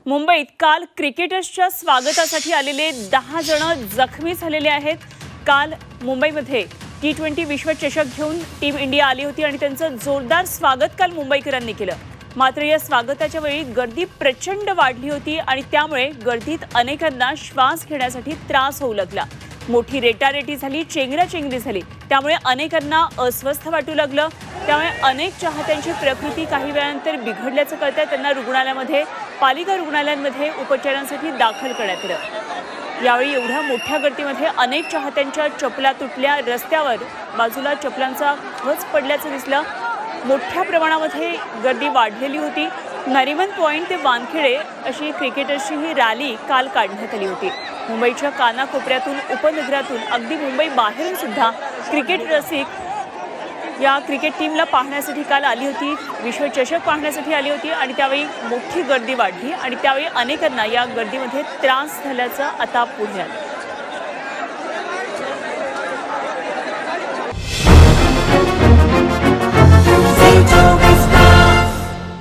मुंबईत काल क्रिकेटर्सच्या स्वागतासाठी आलेले 10 जण जखमी झालेले आहेत। काल मुंबईमध्ये T20 विश्वचषक घेऊन टीम इंडिया आली होती आणि त्यांचं जोरदार स्वागत काल मुंबईकरांनी केलं। मात्र या स्वागताच्या वेळी गर्दी प्रचंड वाढली होती आणि त्यामुळे गर्दीत अनेकांना श्वास घेण्यासाठी त्रास होऊ लागला। मोठी रेटारेटी झाली, चेंगराचेंगरी झाली, त्यामुळे अनेकांना अस्वस्थ वाटू लागलं। त्यामुळे अनेक चाहत्यांची प्रकृती काही वेळानंतर बिघडल्याचं कळतंय। त्यांना रुग्णालयामध्ये पालिका रुग्णालयांमध्ये उपचारांसाठी दाखल करण्यात आलं। यावेळी एवढ्या मोठ्या गर्दीमध्ये अनेक चाहत्यांच्या चपला तुटल्या, रस्त्यावर बाजूला चपलांचा खच पडल्याचं दिसलं। मोठ्या प्रमाणामध्ये गर्दी वाढलेली होती। नरिमन पॉइंट ते वानखेडे अशी क्रिकेटर्सची ही रॅली काल काढण्यात आली होती। मुंबईच्या कानाकोपऱ्यातून, उपनगरातून, अगदी मुंबई बाहेरून सुद्धा क्रिकेट रसिक या क्रिकेट टीमला पाहण्यासाठी काल आली होती, विश्वचषक पाहण्यासाठी आली होती आणि त्यावेळी मोठी गर्दी वाढली आणि त्यावेळी अनेकांना या गर्दीमध्ये त्रास झाल्याचं आता पुढे आलं।